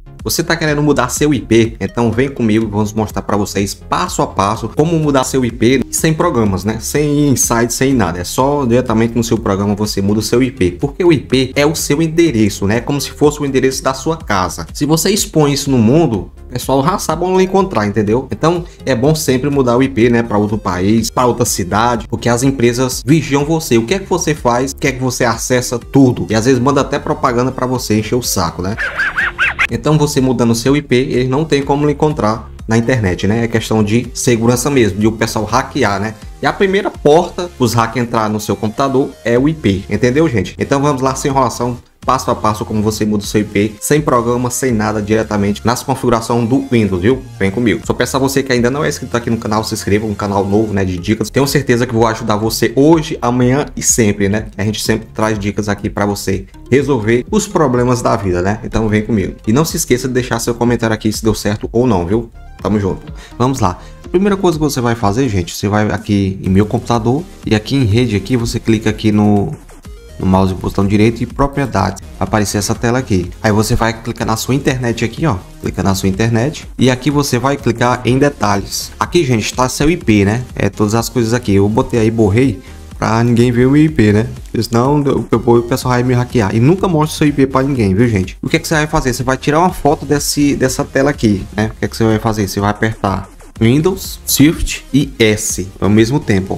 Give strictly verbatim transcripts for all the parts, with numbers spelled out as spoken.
Você está querendo mudar seu I P? Então vem comigo, vamos mostrar para vocês passo a passo como mudar seu I P sem programas, né? Sem insight, sem nada. É só diretamente no seu programa você muda o seu I P. Porque o I P é o seu endereço, né? Como se fosse o endereço da sua casa. Se você expõe isso no mundo, o pessoal já sabe onde encontrar, entendeu? Então é bom sempre mudar o I P, né? Para outro país, para outra cidade, porque as empresas vigiam você. O que é que você faz? O que é que você acessa? Tudo. E às vezes manda até propaganda para você encher o saco, né? Então você mudando o seu I P, eles não tem como lhe encontrar na internet, né? É questão de segurança mesmo, de o pessoal hackear, né? E a primeira porta os hackers entrar no seu computador é o I P, entendeu, gente? Então vamos lá, sem enrolação, passo a passo como você muda o seu I P, sem programa, sem nada, diretamente nas configurações do Windows, viu? Vem comigo. Só peço a você que ainda não é inscrito aqui no canal, se inscreva, um canal novo, né, de dicas. Tenho certeza que vou ajudar você hoje, amanhã e sempre, né? A gente sempre traz dicas aqui para você resolver os problemas da vida, né? Então vem comigo. E não se esqueça de deixar seu comentário aqui se deu certo ou não, viu? Tamo junto. Vamos lá. A primeira coisa que você vai fazer, gente, você vai aqui em meu computador e aqui em rede aqui, você clica aqui no no mouse botão direito e propriedades, vai aparecer essa tela aqui. Aí você vai clicar na sua internet aqui, ó, clica na sua internet e aqui você vai clicar em detalhes. Aqui, gente, está seu I P, né? É todas as coisas aqui. Eu botei aí, borrei para ninguém ver o meu I P, né? Senão o pessoal vai me hackear. E nunca mostre seu I P para ninguém, viu, gente? O que é que você vai fazer? Você vai tirar uma foto desse dessa tela aqui, né? O que é que você vai fazer? Você vai apertar Windows, Shift e S ao mesmo tempo.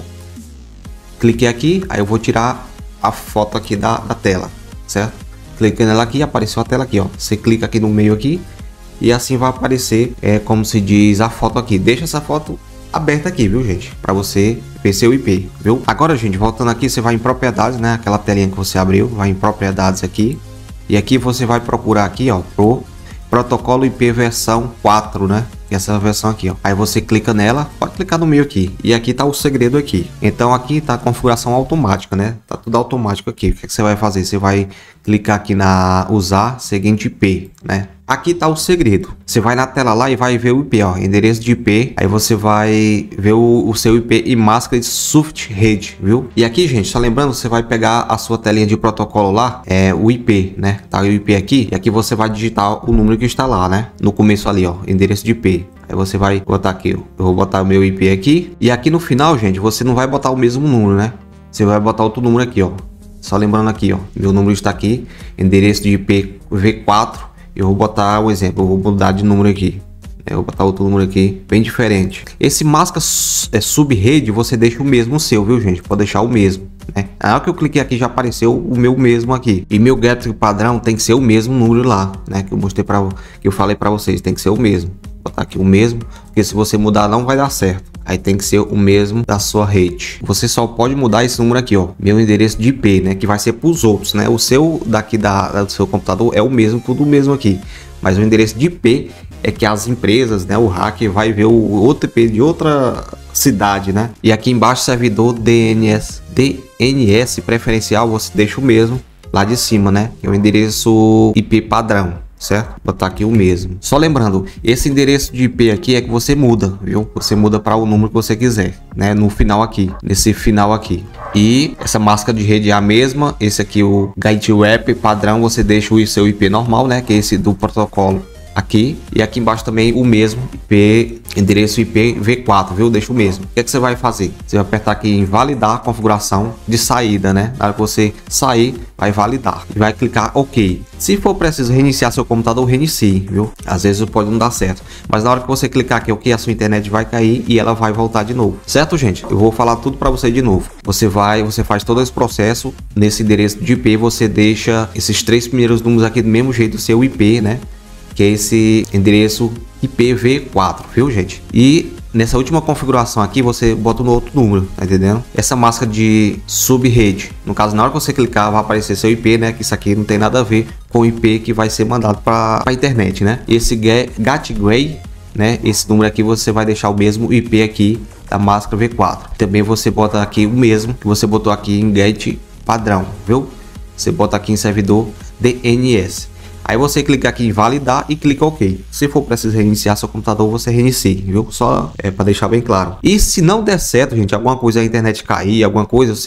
Cliquei aqui, aí eu vou tirar a foto aqui da, da tela, certo? Cliquei nela aqui, apareceu a tela aqui, ó. Você clica aqui no meio aqui e assim vai aparecer, é como se diz, a foto aqui. Deixa essa foto aberta aqui, viu, gente? Para você ver seu I P, viu? Agora, gente, voltando aqui, você vai em propriedades, né? Aquela telinha que você abriu, vai em propriedades aqui e aqui você vai procurar aqui, ó, pro protocolo I P versão quatro, né? Essa versão aqui, ó. Aí você clica nela, pode clicar no meio aqui. E aqui tá o segredo aqui. Então aqui tá a configuração automática, né? Tá tudo automático aqui. O que, é que você vai fazer? Você vai clicar aqui na usar seguinte I P, né? Aqui tá o segredo. Você vai na tela lá e vai ver o I P, ó, endereço de I P. Aí você vai ver o, o seu I P e máscara de soft rede, viu? E aqui, gente, só lembrando, você vai pegar a sua telinha de protocolo lá, é o I P, né? Tá o I P aqui. E aqui você vai digitar o número que está lá, né? No começo ali, ó, endereço de I P. Aí você vai botar aqui, eu vou botar o meu I P aqui. E aqui no final, gente, você não vai botar o mesmo número, né? Você vai botar outro número aqui, ó. Só lembrando aqui, ó, meu número está aqui, endereço de I P V quatro. Eu vou botar o exemplo, eu vou mudar de número aqui. Eu vou botar outro número aqui, bem diferente. Esse máscara é sub-rede, você deixa o mesmo seu, viu, gente? Pode deixar o mesmo, né? Na hora que eu cliquei aqui, já apareceu o meu mesmo aqui. E meu get padrão tem que ser o mesmo número lá, né? Que eu mostrei para, que eu falei para vocês, tem que ser o mesmo. Vou botar aqui o mesmo, porque se você mudar não vai dar certo. Aí tem que ser o mesmo da sua rede. Você só pode mudar esse número aqui, ó, meu endereço de I P, né? Que vai ser para os outros, né? O seu daqui da, do seu computador é o mesmo, tudo o mesmo aqui. Mas o endereço de I P é que as empresas, né? O hacker vai ver o outro I P de outra cidade, né? E aqui embaixo servidor D N S, D N S preferencial, você deixa o mesmo lá de cima, né? Que é o endereço I P padrão. Certo? Vou botar aqui o mesmo. Só lembrando, esse endereço de I P aqui é que você muda, viu? Você muda para o número que você quiser, né? No final aqui, nesse final aqui. E essa máscara de rede é a mesma. Esse aqui, o Gateway padrão, você deixa o seu I P normal, né? Que é esse do protocolo aqui. E aqui embaixo também o mesmo I P, endereço I P V quatro, viu? Deixa o mesmo. O que é que você vai fazer? Você vai apertar aqui em validar a configuração de saída, né? Na hora que você sair, vai validar e vai clicar OK. Se for preciso reiniciar seu computador, reinicie, viu? Às vezes pode não dar certo, mas na hora que você clicar aqui OK, a sua internet vai cair e ela vai voltar de novo, certo, gente? Eu vou falar tudo para você de novo. Você vai, você faz todo esse processo nesse endereço de I P, você deixa esses três primeiros números aqui do mesmo jeito, seu I P, né? Que é esse endereço I P V quatro, viu, gente? E nessa última configuração aqui, você bota no outro número, tá entendendo? Essa máscara de sub-rede, no caso, na hora que você clicar, vai aparecer seu I P, né? Que isso aqui não tem nada a ver com o I P que vai ser mandado para a internet, né? Esse Gateway, né? Esse número aqui, você vai deixar o mesmo I P aqui da máscara V quatro. Também você bota aqui o mesmo que você botou aqui em Get padrão, viu? Você bota aqui em servidor D N S. Aí você clica aqui em validar e clica OK. Se for preciso reiniciar seu computador, você reinicie, viu? Só é para deixar bem claro. E se não der certo, gente, alguma coisa, a internet cair, alguma coisa, você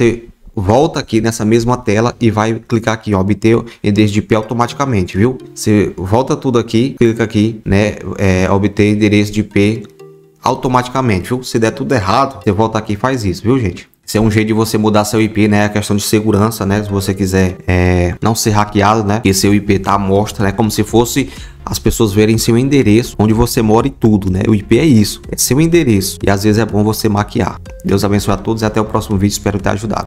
volta aqui nessa mesma tela e vai clicar aqui, ó, obter endereço de I P automaticamente, viu? Você volta tudo aqui, clica aqui, né, é, obter endereço de I P automaticamente, viu? Se der tudo errado, você volta aqui e faz isso, viu, gente? Esse é um jeito de você mudar seu I P, né? A questão de segurança, né? Se você quiser é, não ser hackeado, né? Porque seu I P tá à mostra, né? Como se fosse as pessoas verem seu endereço, onde você mora e tudo, né? O I P é isso, é seu endereço. E às vezes é bom você maquiar. Deus abençoe a todos e até o próximo vídeo. Espero ter ajudado.